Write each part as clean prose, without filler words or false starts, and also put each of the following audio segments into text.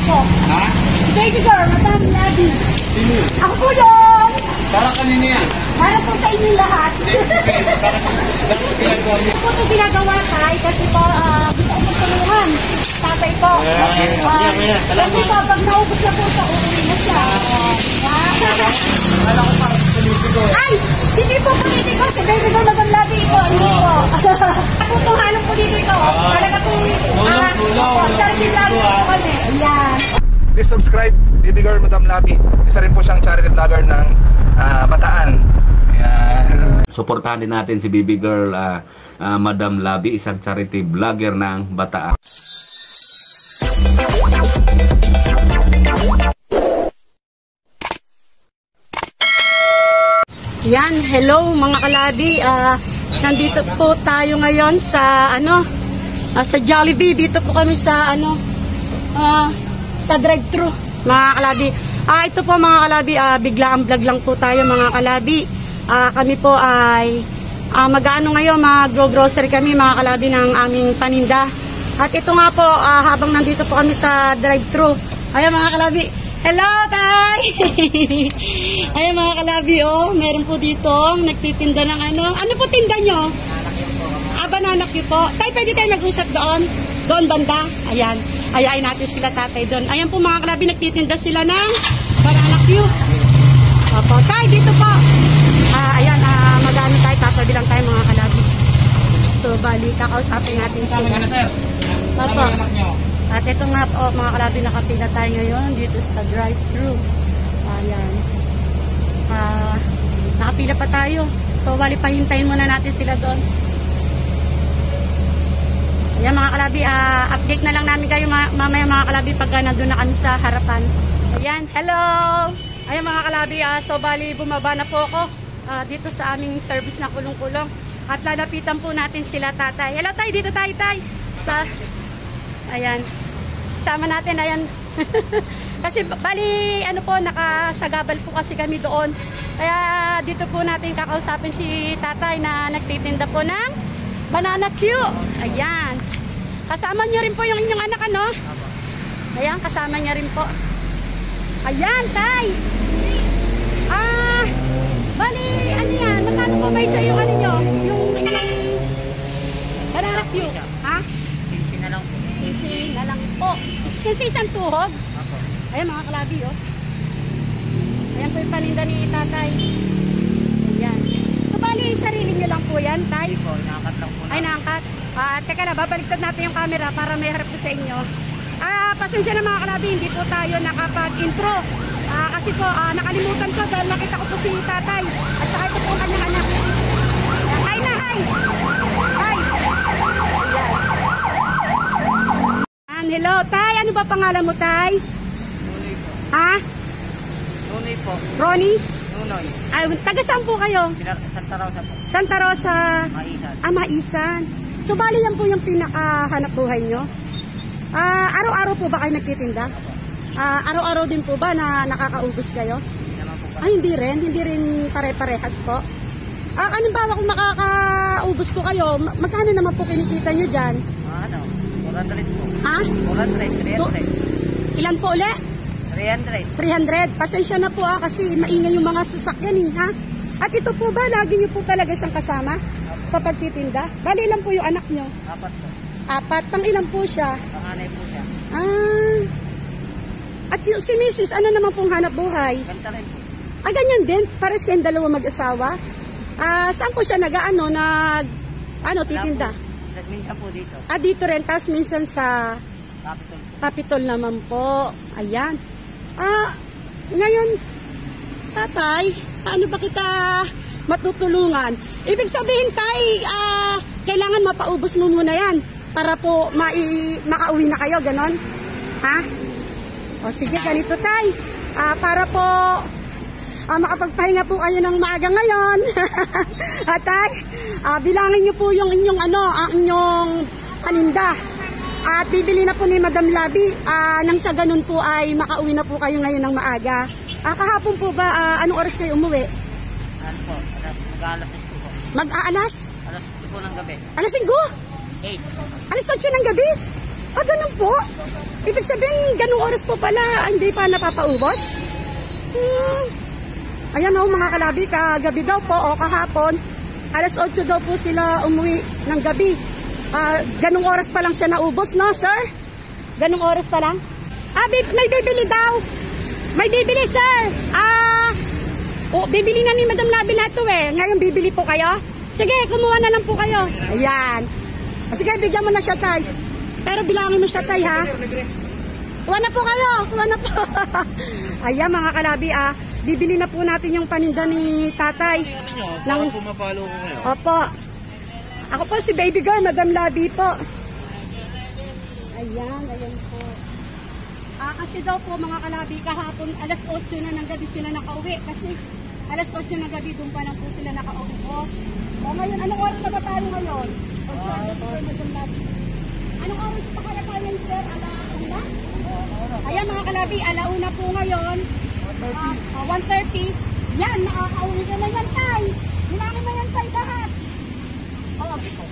po. Ha? Baby girl, Madam Labi. Sino? Ako po yun. Para kanina yan. Para po sa inyo lahat. Dapat ginagawa mo. Ako po ito ginagawa tay kasi po gusto ko tulungan. Tatay po. Kasi po pag naubos na po siya, uuwi na siya. Kala ko parang politiko. Ay! Hindi po politiko. Si Baby girl, Madam Labi po. Hindi po. Ako po halong politiko. Talaga po. Charity vlog po kami. Ayan. Please subscribe, Baby Girl Madam Labi. Isa rin po siyang charity vlogger ng Bataan. Ayan. Suportahan din natin si Baby Girl Madam Labi, isang charity vlogger ng Bataan. Yan, hello mga kalabi. Nandito po tayo ngayon sa sa Jollibee. Dito po kami sa sa drive-thru mga kalabi. Ito po mga kalabi, biglaang vlog lang po tayo mga kalabi. Kami po ay mag-ano ngayon, mag-grocery kami mga kalabi ng aming paninda. At ito nga po, habang nandito po kami sa drive-thru. Ayan mga kalabi. Hello, Tay! Ayan mga kalabi, oh. Meron po dito, nagtitinda ng ano po tinda nyo? Banana Q po. Tay, pwede tayo mag-usap doon? Doon banda? Ayan. Ayain natin sila tatay doon. Ayan po mga kalabi, nagtitinda sila ng Banana Q. Opo, Tay, dito po. Ayan, mag-ano tayo, tasabi lang tayo mga kalabi. So, bali, kakausapin natin sila. Opo. At ito nga po, mga kalabi, nakapila tayo ngayon dito sa drive-thru. Ayan. Nakapila pa tayo. So, bali, pahintayin muna natin sila doon. Ayan mga kalabi, update na lang namin kayo mamaya mga kalabi pagka nandun na kami sa harapan. Ayan, hello! Ayan mga kalabi, so bali bumaba na po ako dito sa aming service na kulong-kulong. At lalapitan po natin sila tatay. Hello tay, dito tayo tay. Ayan, sama natin, ayan. Kasi bali, nakasagabal po kasi kami doon. Kaya dito po natin kakausapin si tatay na nagtitinda po ng Banana Q. Ayan. Kasama niyo rin po yung inyong anak, ano? Ayan, kasama niya rin po. Ayan, tay. Bali, ano yan? Magkano po ba isa yung ano nyo? Yung inyong Banana Q. Ha? 15 na lang po. 15 na lang po. Kasi isang tuhog. Ayan, mga kalabi, oh. Ayan po yung paninda ni tatay. Ayan. So, bali, sarili nyo lang po yan, tay? Hindi po, inaangkat lang po. Ay, naangkat. Teka na, babaliktad natin yung camera para may harap ko sa inyo. Pasensya na mga kalabi, hindi po tayo nakapag-intro. Kasi po, nakalimutan ko dahil nakita ko po si tatay. At saka ito po ang kanyang anak. Hi na, hi! Hi! Hello, tay. Ano ba pangalan mo, tay? Nunoy po. Ha? Nunoy po. Ronnie? Nunoy. Taga saan po kayo? Santa Rosa po. Santa Rosa. Maisan. Maisan. So, bali yan po yung pinakahanap buhay nyo? Araw-araw po ba kayo nagtitinda? Araw-araw din po ba na nakakaubos kayo? Hindi rin. Hindi rin pare-parehas po. Halimbawa kung makakaubos po kayo, magkano naman po kinikita nyo dyan? 400 po. Ha? 400, 300. Ilan po ulit? 300. 300. Pasensya na po kasi maingay yung mga sasakyan ha? At ito po ba, lagi nyo po talaga siyang kasama sa pagtitinda? Bali ilan po yung anak nyo? 4 po. 4. Pang ilan po siya? Panganay po siya. At yung si Mrs. ano naman pong hanap buhay? Ganta rin po. Ganyan din? Pares kayong dalawa mag-asawa? Saan po siya titinda? Minsan po dito. Dito rin. Tapos minsan sa Capitol po. Capitol naman po. Ayan. Ngayon, tatay, paano ba kita matutulungan? Ibig sabihin, tay, kailangan mapaubos mo muna yan para po makauwi na kayo, ganon? Ha? O sige, ganito tay. Para po makapagpahinga po kayo ng maaga ngayon. Tay, bilangin niyo po yung inyong inyong paninda. At bibili na po ni Madam Labi nang sa ganun po ay makauwi na po kayo ngayon ng maaga. Kahapon po ba, anong oras kayo umuwi? Ano po? Mag-aalas po. Mag-aalas? Alas 5 po ng gabi. Alas 5? 8. Alas 8 ng gabi? Ganun po? Ibig sabihin, ganung oras po pala, hindi pa napapaubos? Ayan o, mga kalabi, kagabi daw po o kahapon, alas 8 daw po sila umuwi ng gabi. Ganung oras pa lang siya naubos, no, sir? Ganung oras pa lang? May bibili daw. May bibili, sir. Bibili na ni Madam Labi na ito eh. Ngayon bibili po kayo? Sige, kumuha na lang po kayo. Ayan. Sige, bigyan mo na siya, tay. Pero bilangin mo siya, tay, ha? Kuha na po kayo. Kuha na po. Ayan, mga kalabi, bibili na po natin yung paninda ni tatay. Pumapalo ko ngayon. Opo. Ako po si baby girl, Madam Labi po. Ayan po. Kasi daw po mga kalabi, kahapon alas 8 na ng gabi sila nakauwi. Kasi alas 8 ng gabi doon pa lang po sila nakaubos. O ngayon, anong oras na ba tayo ngayon? O sorry po, Madam Labi. Anong oras pa kaya tayo, sir? Alauna? Ayan mga kalabi, alauna po ngayon. 1:30. Yan, nakakauwi ka na yan, tay. Bilangin mo yan, tay, lahat. Oo.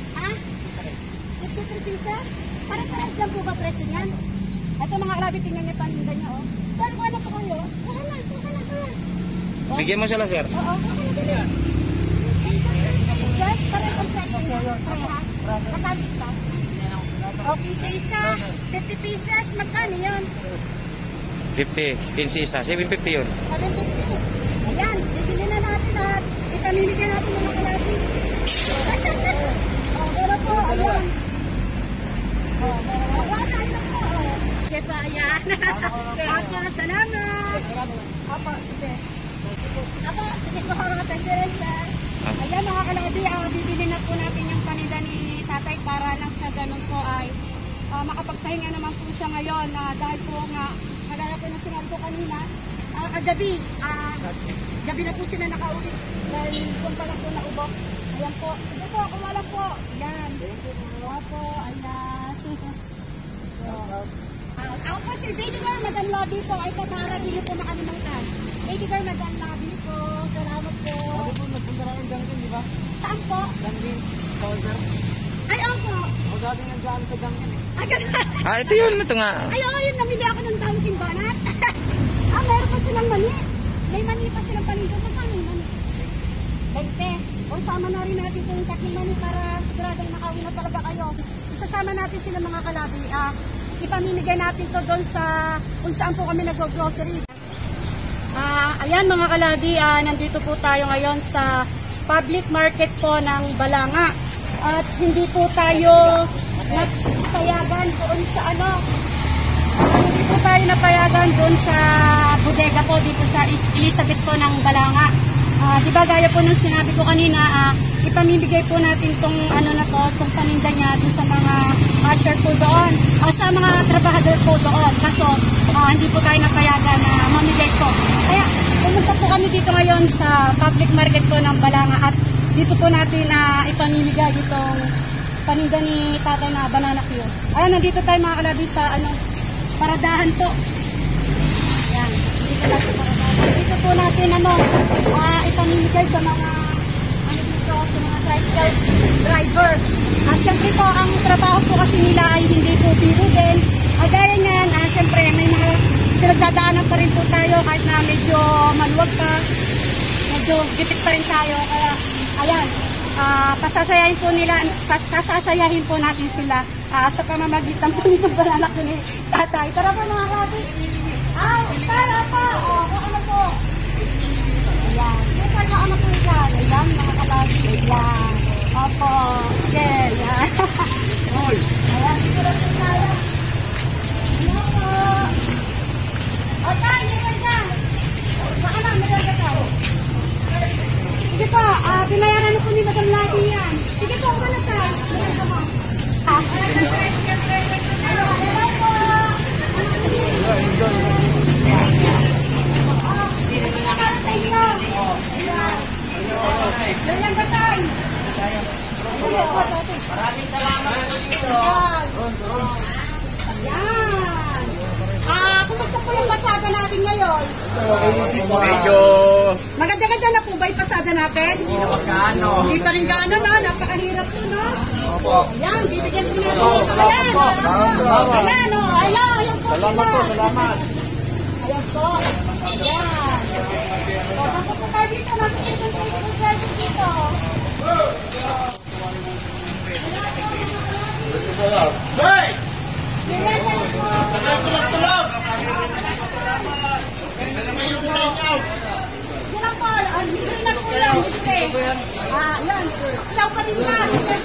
53 pieces? Pare-pares lang po ba presyo niyan? Ito mga kalabi, tingnan niyo paninda niya, oh. Sir, kung ano po kayo? Saka na, sir. Bigyan mo sila, sir. Oo, saka na. Yes, pares ang presyo niya. Parehas. Matalis lang. Okay, sa isa, 50 pieces, magkano yun? 50, 15 isa. 750 yun. 750. Ayan, bibili na natin at itamimigyan natin ng mga kalabi. Pero po, ayan. Shepa, ayan. Apa, salamat. Apa, sige. Apa, sige po, thank you rin, sir. Ayan mga kalabi, bibili na po natin yung paninda ni tatay para lang sa ganun po ay makapagpahinga naman po siya ngayon dahil po nga, kagaya po na sinabi ko kanina, gabi na po sila nakauwi dahil kung pala po naubos. Ayan po, sige po, kumala po. Ayan. Po, ayan. Ako po si Baby Girl, Madam Labi po. Ay, paparabili po makalimutan. Baby Girl, Madam Labi po. Salamat po. Ako po, nagpunta na ng Dunkin, di ba? Saan po? Dunkin, Soldier. Ay, ako. Ako dati nag-gaan sa Dunkin eh. Ay, Ito yun, ito nga. ay, yun, namili ako ng Dunkin Donut. Meron pa silang mani. May mani pa silang paninda. Magkano yung mani? 20. O, sama na rin natin po yung tatlong mani para siguradong nakawin na talaga kayo. Isasama natin sila mga kalabi. Ipamimigay natin to doon sa kung saan po kami nag-grocery. Ayan mga kalabi, nandito po tayo ngayon sa public market po ng Balanga. At hindi po tayo napayagan doon sa hindi po tayo napayagan doon sa bodega po dito sa Elizabeth po ng Balanga. Diba gaya po nung sinabi ko kanina, ipamimigay po natin tong tong paninda niya doon sa mga usher po doon, sa mga trabahador po doon. Kaso hindi po tayo napayagan na mamigay po. Kaya pumunta po kami dito ngayon sa public market po ng Balanga at dito po natin ipamimigay itong paninda ni tatay na banana Q. Ayan, nandito tayo mga kalabi sa paradahan po. Ayan, dito lang sa paradahan. Dito po natin ipamimigay sa mga dito, sa mga tricycle driver. At syempre po, ang trabaho po kasi nila ay hindi po biro din. Gaya nga, syempre may mga pinagdadaanan pa rin po tayo kahit na medyo maluwag pa. Medyo gipit pa rin tayo. Kaya, ayan, pasasayahin po natin sila sa pamamagitan po nito banana ko ni tatay. Tara po mga kapit. Tara po. Ano po? Ayan. Ano po yan? Ayan, mga kapit. Ayan. Opo. Ayan. Ayan. Dito na po tayo. Ano po? O tayo, meron ka. Baka na, meron ka tayo. Sige po, binayaran na po ni Madam Labi yan. Sige po, wala tayo. Wala mo. Hello po. Para sa inyo. Ganyan ka tayo. Maraming salamat po dito. Yan. Kumusta po yung pasada natin ngayon? Medyo... Maganda-ganda na po ba yung pasada natin? Hindi na magkano. Hindi pa rin gaano, no? napakahirap po, no? Opo. Ayan, bibigyan ko na po. Ayan, ayan, o. Ayan po. Salamat po, salamat. Ayan po. Ayan. O, saan po tayo dito? Nasa kitchen po yung service dito. Hey! Ayan po. Tulog! Yan po. Libre na po yan. Libre. Yan. Ilaw pa din yan.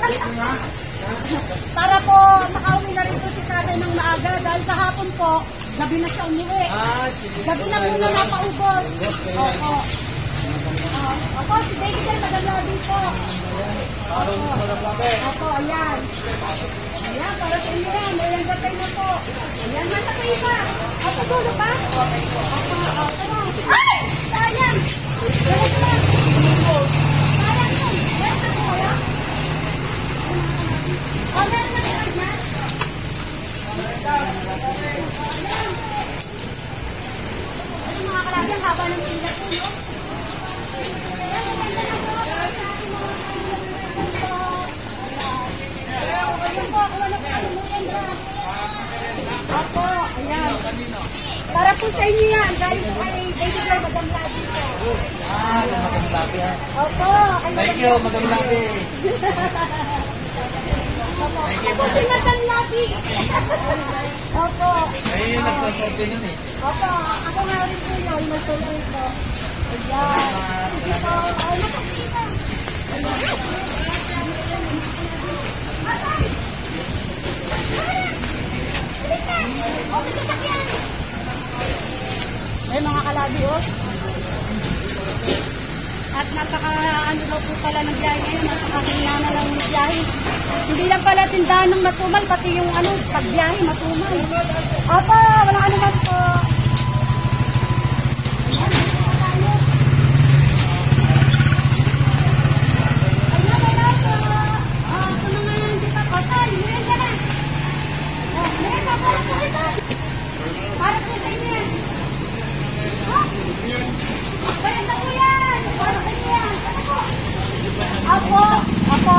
Para po makauwi na rin po si tatay ng maaga dahil kahapon po, gabi na siya umuwi. Gabi na muna napaubos. Opo. Opo, si Baby Girl, magalabi po. Opo, ayan. Ayan, para sa inyo yan. Ayan, gatay na po. Ayan, nasa kayo pa. Opo, dulo pa? Opo, tara. Ay! Sayang! Sayang lang. Sayang lang. Meron na po kayo? O, meron na kayo na? Ay, mga kalabi, ang haba ng pila po, no? Ayan, maganda na po. Sa ating mga ayan po, kuha na po ang maganda. Opo, ayan. Para po sa inyo yan, dahil po kay Baby Girl, Madam Labi po. Madam Labi. Opo. Thank you, Madam Labi. Opo, si Madam Labi. Opo. Ay, nagsasorte nun eh. Opo, ako nga rin po yun, nagsulong po. Ayan. Sige po, ay, nakakita. Okay, sasakyan. Ay, mga kalabi, oh. At ano daw po pala ng biyahe ngayon, napakahina na lang ng biyahe. Hindi lang pala tindahan ng matumal, pati yung pagbiyahe matumal. Opo, walang anuman po. Ayan, wala po. Sa mga hindi pa patay, meron ka na. Meron ka para po ito. Para po sa inyo. Meron na po yan. Para sa inyo yan. Apo, apo.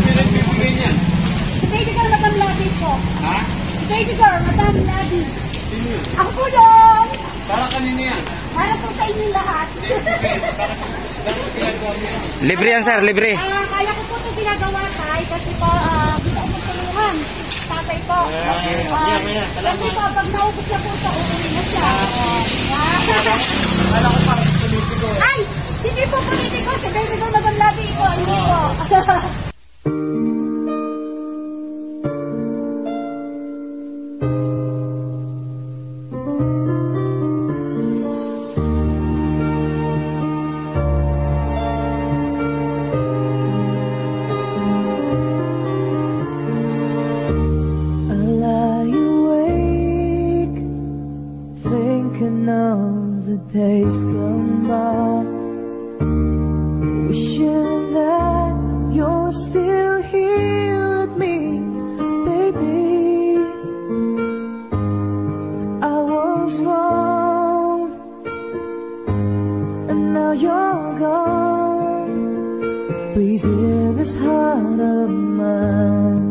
Si Baby Girl, Madam Labi po. Ha? Si Baby Girl, Madam Labi. Ako po yun. Para kanina yan. Para po sa inyo lahat. Libre yan, sir, libre. Kaya ko po ito ginagawa tay kasi po gusto ko tulungan. Tatay po. Kasi po pag naubos na po ito, uuwi na siya. Ay! Hindi po politiko. Si Baby Girl, Madam Labi po. Hindi po. Days gone by, wishing that you're still here with me, baby. I was wrong, and now you're gone. Please hear this heart of mine.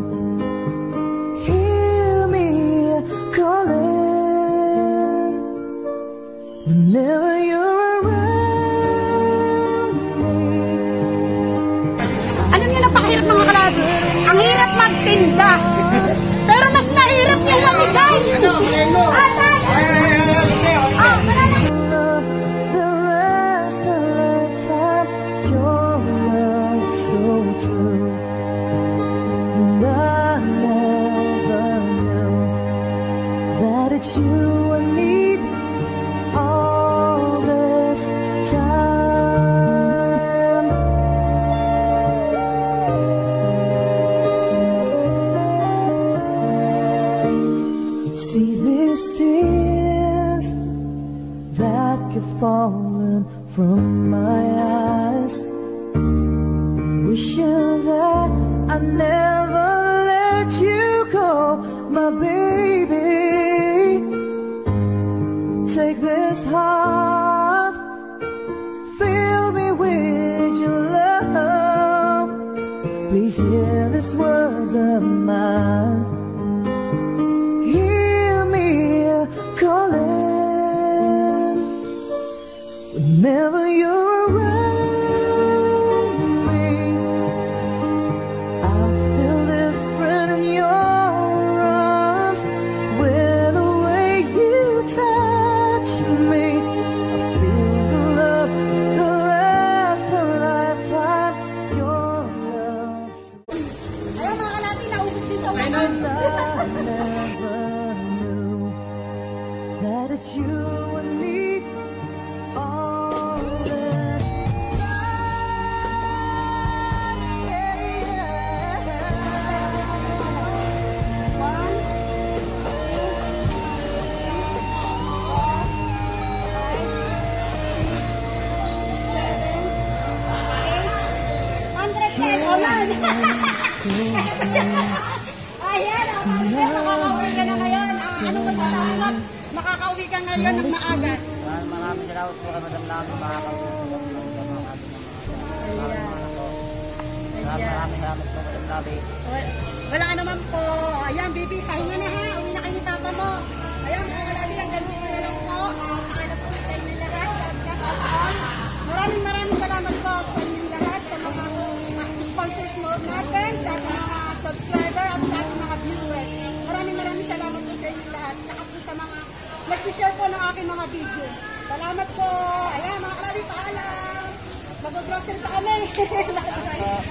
Hear me calling. Whenever you're around me. Alam niyo, napakahirap mga kalabi. Ang hirap magtinda. Pero mas nahirap yung mamigay. The rest of the time, your love so true. And I never knew that it's you I need. All this time, see these tears that keep falling from my eyes, wishing that I never let you go, my baby. Take this heart, fill me with your love. Please it's you and me all the time. Ayan, makakauwi ka na ngayon. Ano masasabi mo? Makakauwi ka ngayon ng maaga. Maraming salamat po kay Madam Labi. Makakauwi po kami ng mga Maraming salamat po Madam Labi. Wala ka naman po. Ayan, baby, pahinga na ha. Uwi na kayo ni Tata mo. Ayan, mga kalabi, ang ganun ko na lang po. Pakala po sa inyo lahat. God bless us all. Maraming salamat po sa inyo lahat, sa mga sponsors mo natin, sa ating mga subscriber at sa ating mga viewers. Maraming salamat po sa inyo lahat. Saka po sa mga nag-share po ng aking mga video. Salamat po. Ayan, mga kalabi, paalam. Mag-grocery pa kami.